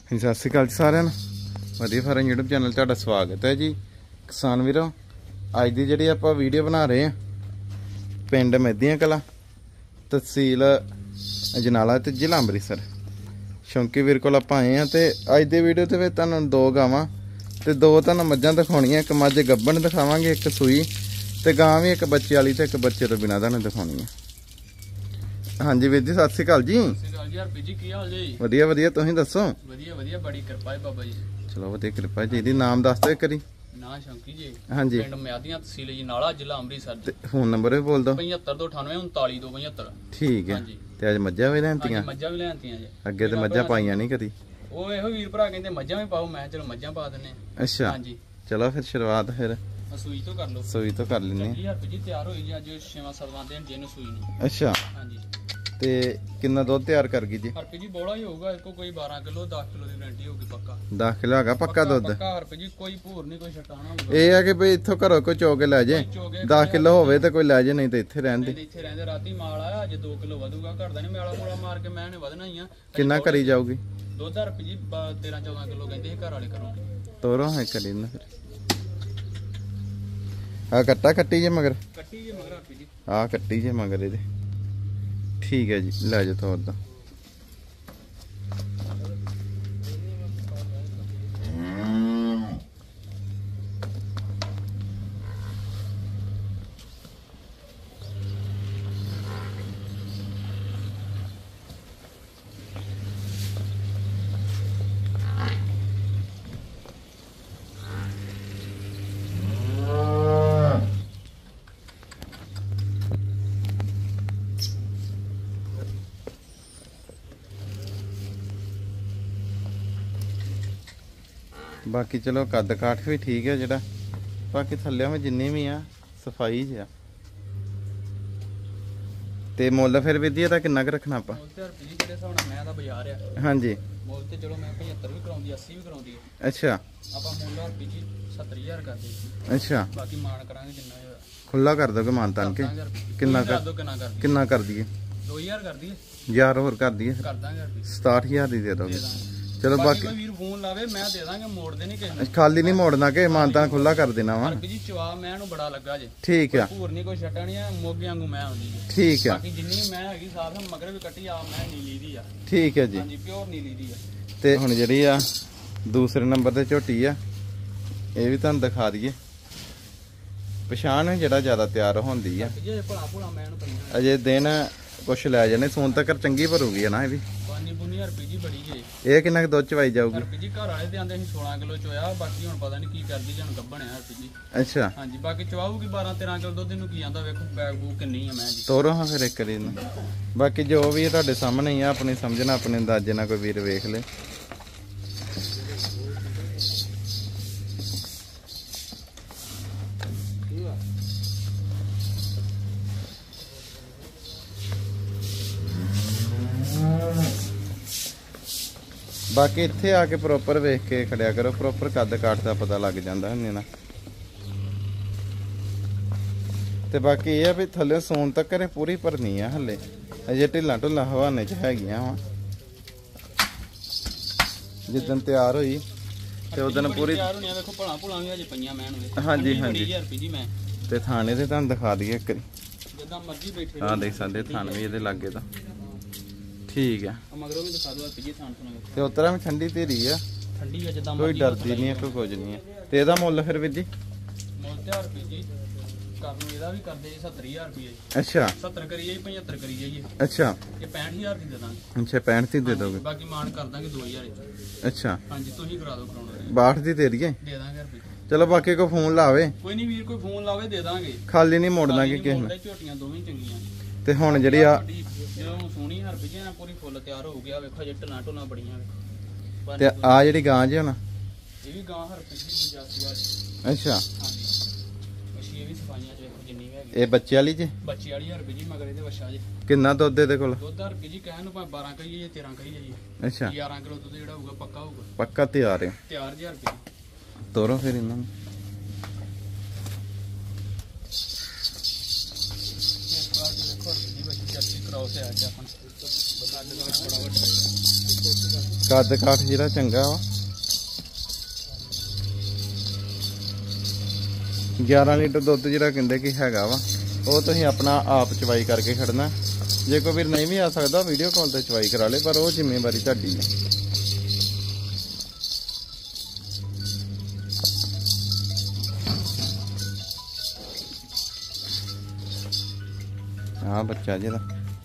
सत श्री अकाल जी सारिਆਂ ਨੂੰ ਵਧੀਆ ਫਾਰਮ YouTube चैनल ਤੁਹਾਡਾ स्वागत है जी। किसान ਵੀਰੋ ਅੱਜ ਦੀ ਜਿਹੜੀ ਆਪਾਂ ਵੀਡੀਓ ਬਣਾ ਰਹੇ ਆ ਪਿੰਡ ਮਹਿਦੀਆਂ ਕਲਾਂ ਤਹਿਸੀਲ ਅਜਨਾਲਾ ਤੇ ਜ਼ਿਲ੍ਹਾ ਅੰਮ੍ਰਿਤਸਰ ਸ਼ੌਂਕੀ ਵੀਰ ਕੋਲ ਆਪਾਂ ਆਏ ਆ ਤੇ ਅੱਜ ਦੀ ਵੀਡੀਓ ਤੇ ਤੁਹਾਨੂੰ ਦੋ ਗਾਵਾਂ ਤੇ ਦੋ ਤੁਹਾਨੂੰ ਮੱਝਾਂ ਦਿਖਾਉਣੀਆਂ। ਇੱਕ ਮੱਝ ਗੱਭਣ ਦਿਖਾਵਾਂਗੇ, ਇੱਕ ਸੂਈ ਤੇ ਗਾਂ ਵੀ ਇੱਕ ਬੱਚੇ ਵਾਲੀ ਤੇ ਇੱਕ ਬੱਚੇ ਤੋਂ ਬਿਨਾਂ ਤੁਹਾਨੂੰ ਦਿਖਾਉਣੀ ਹੈ। ਹਾਂਜੀ ਵੀਰ जी सत श्री अकाल जी। वधिया वधिया तुसीं दसो। वधिया वधिया बड़ी कृपा है बाबा जी। चलो वधिया कृपा जी। दी नाम दस दो एक बारी। ना शौंकी जी। हाँ जी। पिंड मयादियां तहसील अजनाला जिला अमृतसर। फोन नंबर भी बोल दो। 7598 ठीक है। ते अज मज्जां भी लैंतियां। मज्जां भी लैंतियां जी। अगे ते मज्जां पाईयां नहीं कदी। ओ एहो वीर भरा कहंदे मज्जां भी पाओ, मैं चलो मज्जां पा दिन्ने। अच्छा। हां जी। चलो फिर शुरुआत फिर सूई तो कर लो। सूई तो कर लेने। जी हर जी तैयार होई जी अज 6-7 दिन जिन सूई नहीं। अच्छा। हां जी। ते कितना दूध तैयार कर गई जी? हरपी जी बोला ही होगा, इसको कोई 12 किलो 10 किलो की गारंटी होगी पक्का। 10 किलो हैगा पक्का दूध? पक्का हरपी जी, कोई भूर नहीं कोई छटाना होगा। ਇਹ ਆ ਕਿ ਬਈ ਇੱਥੋਂ ਘਰੋਂ ਕੋਈ ਚੋ ਕੇ ਲੈ ਜੇ 10 ਕਿਲੋ ਹੋਵੇ ਤੇ ਕੋਈ ਲੈ ਜੇ, ਨਹੀਂ ਤੇ ਇੱਥੇ ਰਹਿੰਦੇ। ਇੱਥੇ ਰਹਿੰਦੇ ਰਾਤੀ ਮਾਲ ਆਇਆ ਅੱਜ 2 ਕਿਲੋ ਵਧੂਗਾ, ਘਰ ਦਾ ਨਹੀਂ ਮੇਲਾ ਮੋਲਾ ਮਾਰ ਕੇ ਮੈਂ ਨੇ ਵਧਣਾ ਹੀ ਆ। ਕਿੰਨਾ ਕਰੀ ਜਾਊਗੀ ਦੁੱਧ ਹਰਪੀ ਜੀ 13-14 ਕਿਲੋ ਕਹਿੰਦੇ ਸੀ ਘਰ ਵਾਲੇ ਘਰੋਂ। ਤੋਰੋ ਹੈ ਕਰੀ ਨਾ ਫਿਰ ਆ ਕੱਟਾ ਕੱਟੀ ਜੇ ਮਗਰ ਹਰਪੀ ਜੀ ਆ ਕੱਟੀ ਜੇ ਮਗਰ ਇਹਦੇ। ठीक है जी, लै जाओ तो उदा बाकी चलो कद काठ भी ठीक है जरा, बाकी थल्ले में जिन्नी भी आ सफाई ज आ। ते मुल फिर भी दी किन्ना क रखना आपा? हाँ जी। मुल ते चलो मैं 75 भी कराउंदी 80 भी कराउंदी। अच्छा। आपा मुल हरपी जी 70000 कर दे। अच्छा। बाकी मान करांगे जिन्ना होया खुला कर दोगे मान तान के? किन्ना कर दिए? 2000 कर दिए यार और कर दिए कर दांगे 67000 दी दे दोगे। चलो बाकी वीर फोन लावे मैं दे दांगे, मोड़ दे नहीं किसी खाली नहीं मोड़ना के मानता खुला कर देना वा। जी चवा मैं नु बड़ा लगा जे। ठीक है। भूर नहीं कोई छटा नहीं है, मोगे वांगू मैं होंदी जी। ठीक है। बाकी जिन्नी मैं हैगी साथ मगर भी कट्टी आ मैं नीली दी आ। ठीक है जी। हां जी प्योर नीली दी आ। ते हुन जेहड़ी आ दूसरे नंबर ते झोटी आ ये भी तुहानू दिखा दईए। पछाण जेहड़ा ज्यादा तैयार होंदी आ जे भला भला मैं नु पईया अजे दिन कुछ लै जाने सोन तक चंगी भरूगी है ना। ये भी पानी बुनी हरपी जी बड़ी है। ये किन्ना क दुध चवाई जाऊगी? हरपी जी घर वाले ते आंदे 16 किलो चोया, बाकी हुन पता नहीं की करदी जन गब्बण है हरपी जी। अच्छा। हां जी बाकी चवाऊगी 12-13 किलो दुध इनु की आंदा वेखो बैग बूक किन्नी है मैं जी। ਤੋਰੋ ਹਾਂ ਫਿਰ ਇੱਕ ਵਾਰੀ ਬਾਕੀ ਜੋ ਵੀ ਹੈ ਤੁਹਾਡੇ ਸਾਹਮਣੇ ਹੀ ਆ, ਆਪਣੀ ਸਮਝਣਾ ਆਪਣੇ ਅੰਦਾਜ਼ੇ ਨਾਲ ਕੋਈ ਵੀਰ ਵੇਖ ਲੇ। बाकी इत्थे आके प्रॉपर वेख के खड़िया करो, प्रॉपर कद काठ का पता लग जाता है ना। ते बाकी ये भी थले सोन तक करे पूरी भरनी है, हले अजे ढिला ढुला हवाने च हैगियां वा। जिदन तैयार हुई ते उदन पूरी तैयार होनी देखो भला भुला भी अजे पईयां मैं नु। हां जी हां जी हरपी जी मैं ते थाने ते तुहानू दिखा दईए एक जदा मर्जी बैठे। हां देख सकदे थान भी इहदे लागे दा ठीक है। मगरों भी दिखा दो हरपी जी थान सुनो ते उतरा में ठंडी तेरी है, ठंडी है जदा कोई डरदी नहीं है, कोई कुछ नहीं है। ते एदा मुੱਲ फिर ਵੀਰ जी? मुੱਲ ते हरपी जी करनु एदा भी कर दे 70000 रुपए। अच्छा। 70 करिए 75 करिए जी। अच्छा। ये 65000 दी दे दांगे। अच्छा 65 दी दे दोगे? बाकी मान कर दांगे 2000। अच्छा। हां जी तुम ही करा दो कराउना 62 दी दे दीए? दे दांगे हरपी। चलो बाकी को फोन लावे, कोई नहीं वीर कोई फोन लावे दे दांगे, खाली नहीं मोड़ना कि किस ने। झोटियां दोवें चंगियां ते हुन जेहड़ी आ जो सोनी हरपी जी पूरी फुल तैयार हो गया वेखो जे ढला ढोला बड़ियां ते आ जेहड़ी गां जी हुन ये भी गां हरपी जी 85000। अच्छा। हां जी मछी ये भी सफाइयां च देखो जिन्नी है ये बच्चे वाली जी? बच्चे वाली हरपी जी मगर ਇਹਦੇ ਵਛਾ ਜੀ। किन्ना दुध ਇਹਦੇ ਕੋਲ? ਦੁੱਧ ਹਰਪੀ ਜੀ ਕਹਿਣ ਨੂੰ ਭਾਵੇਂ 12 ਕਹੀਏ ਜਾਂ 13 ਕਹੀਏ ਜੀ। अच्छा 11 ਕਿਲੋ ਦੁੱਧ ਜਿਹੜਾ ਹੋਊਗਾ ਪੱਕਾ ਹੋਊਗਾ। पक्का तैयार है। ਤਿਆਰ ਜੀ ਹਰਪੀ ਜੀ। ਤੋਰੋ ਫਿਰ ਇਹਨਾਂ ਨੂੰ। देखो हरपी जी बच्ची जर्सी क्रॉस है आज अपन बता देगा बड़ा बड़ा ਕੱਦ ਕਾਠ ਜਿਹੜਾ ਚੰਗਾ ਵਾ 11 ਲੀਟਰ ਦੁੱਧ ਜਿਹੜਾ ਕਹਿੰਦੇ ਕਿ ਹੈਗਾ ਵਾ ਉਹ ਤੁਸੀਂ ਆਪਣਾ ਆਪ ਚਵਾਈ ਕਰਕੇ ਖੜਨਾ। ਜੇ ਕੋਈ ਵੀਰ ਨਹੀਂ ਵੀ ਆ ਸਕਦਾ ਵੀਡੀਓ ਕਾਲ ਤੇ ਚਵਾਈ ਕਰਾ ਲੇ, ਪਰ ਉਹ ਜ਼ਿੰਮੇਵਾਰੀ ਤੁਹਾਡੀ ਹੈ। ਆ ਬੱਚਾ ਜਿਹਦਾ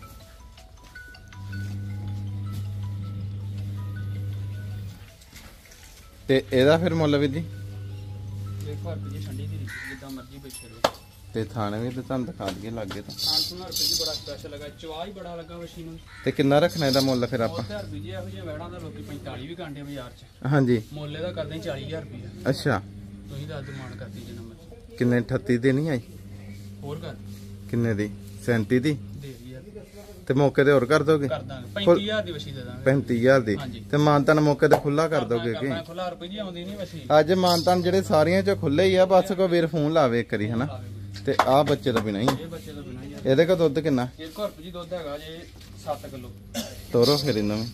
ਤੇ ਇਹਦਾ ਫਿਰ ਮੁੱਲ ਵੀ ਜੀ ਦੇਖੋ ਰੁਪਏ ਜੀ ਠੰਡੀ ਦੀ ਜਿੱਦਾਂ ਮਰਜ਼ੀ ਬੈਠੇ ਰਹੋ। ਤੇ ਥਾਣੇ ਵੀ ਤੇ ਤੁਹਾਨੂੰ ਦਿਖਾ ਦਈਏ ਲੱਗੇ ਤਾਂ 500 ਰੁਪਏ ਜੀ ਬੜਾ ਸਪੈਸ਼ਲ ਲੱਗਾ, ਚਵਾ ਹੀ ਬੜਾ ਲੱਗਾ ਵਸ਼ੀ ਨੂੰ। ਤੇ ਕਿੰਨਾ ਰੱਖਣਾ ਇਹਦਾ ਮੁੱਲ ਫਿਰ ਆਪਾਂ? 1000 ਰੁਪਏ ਜੀ ਇਹੋ ਜਿਹੇ ਵੈੜਾਂ ਦਾ ਲੋਕੀ 45 ਵੀ ਕਾਂਡੇ ਬਾਜ਼ਾਰ 'ਚ। ਹਾਂਜੀ ਮੁੱਲ ਇਹਦਾ ਕਰਦੇ 40000 ਰੁਪਏ। ਅੱਛਾ ਤੁਸੀਂ ਦੱਸ ਡਿਮਾਂਡ ਕਰਦੀ ਜਿੰਨਾ ਮਰਜ਼ੀ। ਕਿੰਨੇ 38 ਦੀ ਨਹੀਂ ਆਈ? ਹੋਰ ਕਰ ਕਿੰਨੇ ਦੀ? 37 ਦੀ? ਦੇ ਯਾਰ ਤੇ ਮੌਕੇ ਤੇ ਹੋਰ ਕਰ ਦੋਗੇ? ਕਰ ਦਾਂਗੇ 35000 ਦੀ ਵਸ਼ੀ ਦੇ ਦਾਂਗੇ। 35000 ਦੀ? ਹਾਂਜੀ। ਤੇ ਮਾਨਤਾਨ ਮੌਕੇ ਤੇ ਖੁੱਲਾ ਕਰ ਦੋਗੇ ਕਿ? ਮੈਂ ਖੁੱਲਾ ਰੁਪਏ ਜੀ ਆਉਂਦੀ ਨਹੀਂ ਵਸ਼ੀ ਅੱਜ ਮਾਨਤਾਨ ਜਿਹੜੇ ਸਾਰੀਆਂ ਚੋਂ ਖੁੱਲੇ ਹੀ ਆ, ਬਸ ਕੋਈ ਵੀਰ ਫੋਨ ਲਾਵੇ ਇੱਕ ਵਾਰੀ ਹਨਾ। ਤੇ ਆਹ ਬੱਚੇ ਦਾ ਬਿਨਾ ਹੀ ਇਹ ਬੱਚੇ ਤੋਂ ਬਿਨਾਂ ਯਾਰ। ਇਹਦੇ ਕੋ ਦੁੱਧ ਕਿੰਨਾ? ਇੱਕ ਰੁਪਏ ਜੀ ਦੁੱਧ ਹੈਗਾ ਜੇ 7 ਕਿਲੋ। ਤੋਰੋ ਫਿਰ ਇਹਨਾਂ ਨੂੰ।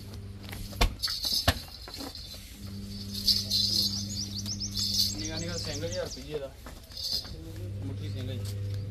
ਨਿਗਾ ਨਿਗਾ ਸਿੰਘ 1000 ਰੁਪਏ ਜੀ ਇਹਦਾ ਮੁੱਠੀ ਸਿੰਘ ਜੀ।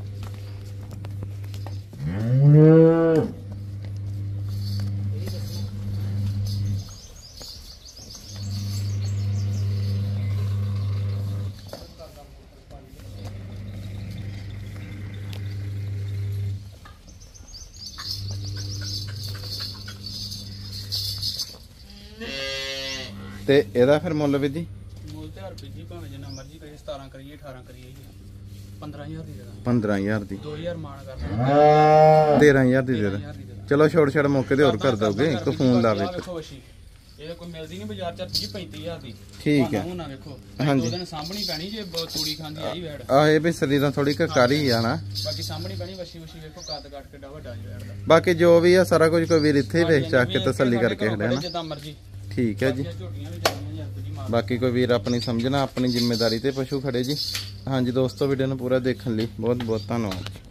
ਤੇ ਇਹਦਾ ਫਿਰ ਮੁੱਲ ਵੀ ਜੀ? ਮੁੱਲ ਤੇ ਰੁਪਏ ਜੀ ਭਾਵੇਂ ਜਿੰਨਾ ਮਰਜ਼ੀ ਕਰੀਏ, 17 ਕਰੀਏ 18 ਕਰੀਏ 15000 ਦੀ ਦੇ ਦਾਂਗੇ। 15000 ਦੀ? 2000 ਮਾਨ ਕਰ ਦਾਂਗੇ। 13000 ਦੀ ਦੇ ਦੇ। ਚਲੋ ਛੋੜ ਛੜ ਮੌਕੇ ਤੇ ਹੋਰ ਕਰ ਦੋਗੇ, ਕੋਈ ਫੋਨ ਲਾਵੇ। ਵੇਖੋ ਵਸ਼ੀ ਇਹ ਕੋਈ ਮਿਲਦੀ ਨਹੀਂ ਬਾਜ਼ਾਰ 'ਚ ਜੀ 35000 ਦੀ। ਠੀਕ ਹੈ। ਹੁਣ ਨਾ ਵੇਖੋ ਹਾਂਜੀ। ਦੋ ਦਿਨ ਸਾਂਭਣੀ ਪੈਣੀ ਜੇ ਤੂੜੀ ਖਾਂਦੀ ਆਈ ਵੈੜ। ਆ ਇਹ ਵੀ ਸਰੀਰਾਂ ਥੋੜੀ ਕਕਾਰੀ ਆ ਨਾ, ਬਾਕੀ ਸਾਂਭਣੀ ਪੈਣੀ ਵਸ਼ੀ ਵੇਖੋ ਕੱਦ ਕੱਟ ਕਿੱਡਾ ਵੱਡਾ ਜੀ ਵੈੜ ਦਾ। ਬਾਕੀ ਜੋ ਵੀ ਆ ਸਾਰਾ ਕੁਝ ਕੋਈ ਵੀਰ ਇੱਥੇ ਹੀ ਵੇਖ ਚੱਕ ਕੇ ਤਸੱਲੀ ਕਰਕੇ ਖੜੇ ਨਾ। ਜਿੱਦਾਂ ਮਰਜ਼ੀ। ਠੀਕ ਹੈ ਜੀ। ਝੋਟੀਆਂ ਵੀ ਜਾਂਦੀਆਂ ਜੀ ਆਪਣੀ ਮਾਰ। ਬਾਕੀ ਕੋਈ ਵੀਰ ਆਪਣੀ ਸਮਝਣਾ, ਆਪਣੀ ਜ਼ਿੰਮੇਵਾਰੀ ਤੇ ਪਸ਼ੂ ਖੜੇ ਜੀ। ਹਾਂਜੀ ਦੋਸਤੋ, ਵੀਡੀਓ ਨੂੰ ਪੂਰਾ ਦੇਖਣ ਲਈ ਬਹੁਤ ਬਹੁਤ ਧੰਨਵਾਦ।